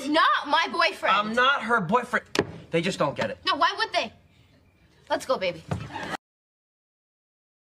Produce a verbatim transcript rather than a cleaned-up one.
is not my boyfriend. I'm not her boyfriend. They just don't get it. No, why would they? Let's go, baby.